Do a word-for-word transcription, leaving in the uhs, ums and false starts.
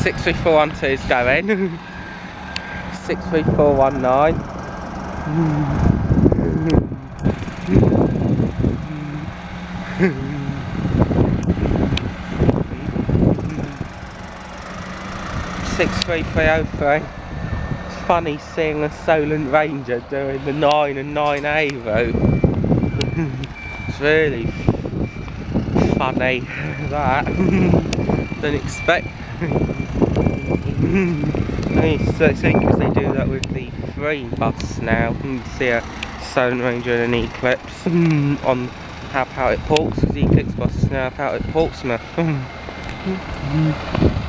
six three four one two is going. six three four one nine. six three three oh three. It's funny seeing a Solent Ranger doing the nine and nine A route. It's really funny, that. Don't expect. I think because they do that with the three bus now. You can see a Solent Ranger and an Eclipse on How Out at Portsmouth. The Eclipse bus is now out at Portsmouth.